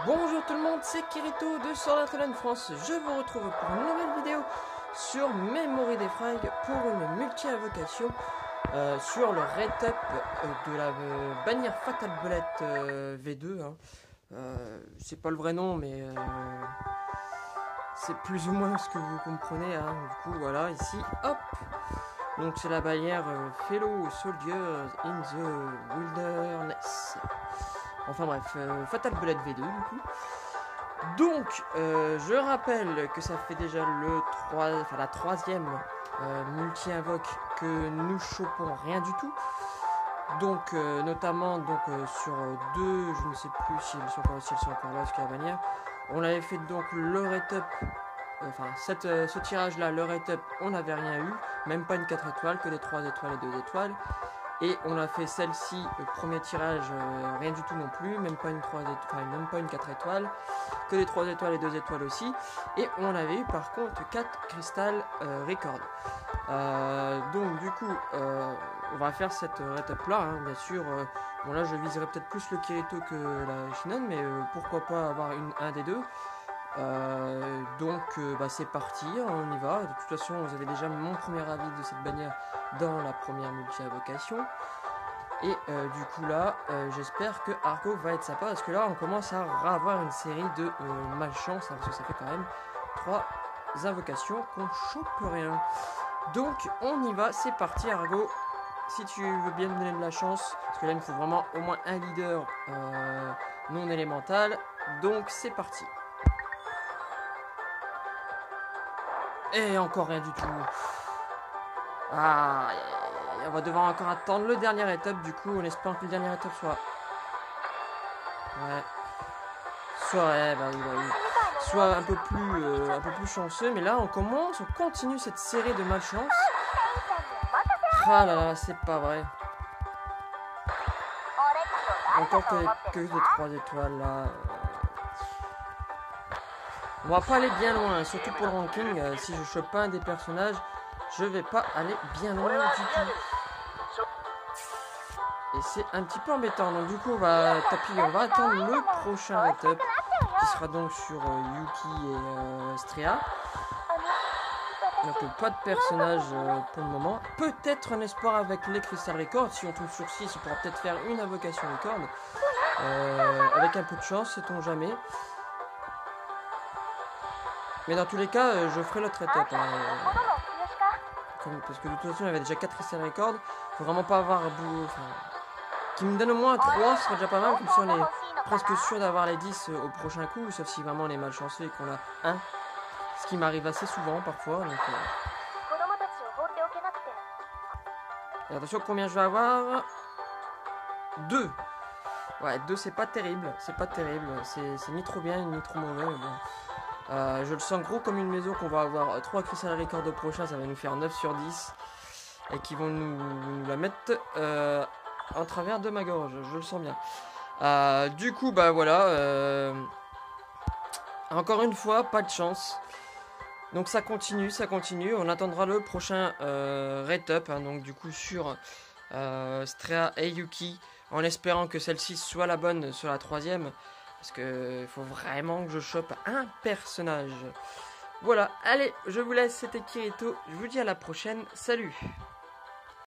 Bonjour tout le monde, c'est Kirito de Sword Art Online France. Je vous retrouve pour une nouvelle vidéo sur Memory des Frags pour une multi-invocation sur le rate-up de la bannière Fatal Bullet V2. C'est pas le vrai nom, mais c'est plus ou moins ce que vous comprenez. Du coup, voilà, ici, hop. Donc c'est la bannière Fellow Soldiers in the Wilderness. Enfin bref, Fatal Bullet V2 du coup. Donc, je rappelle que ça fait déjà la troisième multi-invoque que nous chopons rien du tout. Donc, notamment sur deux, je ne sais plus si elles sont encore là, jusqu'à la bannière. On avait fait donc le rate-up, ce tirage-là, le rate-up, on n'avait rien eu, même pas une 4 étoiles, que des 3 étoiles et 2 étoiles. Et on a fait celle-ci, le premier tirage, rien du tout non plus, même pas une 3 étoiles, même pas une 4 étoiles, que des 3 étoiles et 2 étoiles aussi. Et on avait eu par contre 4 Crystal Record. Donc du coup, on va faire cette rate-up là, bien sûr. Bon là je viserai peut-être plus le Kirito que la Shinon, mais pourquoi pas avoir un des deux. C'est parti, on y va. De toute façon, vous avez déjà mon premier avis de cette bannière dans la première multi-invocation. Et du coup là, j'espère que Argo va être sympa, parce que là on commence à avoir une série de malchance, parce que ça fait quand même 3 invocations qu'on chope rien. Donc on y va, c'est parti Argo. Si tu veux bien me donner de la chance, parce que là il me faut vraiment au moins un leader non élémental. Donc c'est parti. Et encore rien du tout. On va devoir encore attendre le dernier étape. Du coup, on espère que le dernier étape soit... soit un peu plus chanceux. Mais là, on continue cette série de malchance. Ah là là, c'est pas vrai. Encore que des 3 étoiles là. On va pas aller bien loin, surtout pour le ranking. Si je chope pas un des personnages, je vais pas aller bien loin du tout. Et c'est un petit peu embêtant. Donc du coup, on va attendre le prochain rate-up, qui sera donc sur Yuki et Strea. Donc pas de personnage pour le moment. Peut-être un espoir avec les Crystal Records. Si on tombe sur 6, on pourra peut-être faire une invocation record. Avec un peu de chance, sait-on jamais. Mais dans tous les cas, je ferai l'autre étape. Parce que de toute façon, il y avait déjà 4 Crystal Records. Faut vraiment pas avoir qui me donne au moins 3, ce serait déjà pas mal. Comme ça, on est presque sûr d'avoir les 10 au prochain coup. Sauf si vraiment on est malchanceux et qu'on a 1. Ce qui m'arrive assez souvent parfois. Donc, et attention, combien je vais avoir 2. Ouais, 2, c'est pas terrible. C'est pas terrible. C'est ni trop bien, ni trop mauvais. Mais bon. Je le sens gros comme une maison, qu'on va avoir 3 Crystal Records au prochain, ça va nous faire 9 sur 10 et qui vont nous la mettre en travers de ma gorge, je le sens bien. Du coup, voilà, encore une fois, pas de chance. Donc ça continue, on attendra le prochain rate-up, donc du coup sur Strea et Yuki, en espérant que celle-ci soit la bonne sur la troisième. Parce qu'il faut vraiment que je chope un personnage. Voilà, allez, je vous laisse, c'était Kirito. Je vous dis à la prochaine. Salut!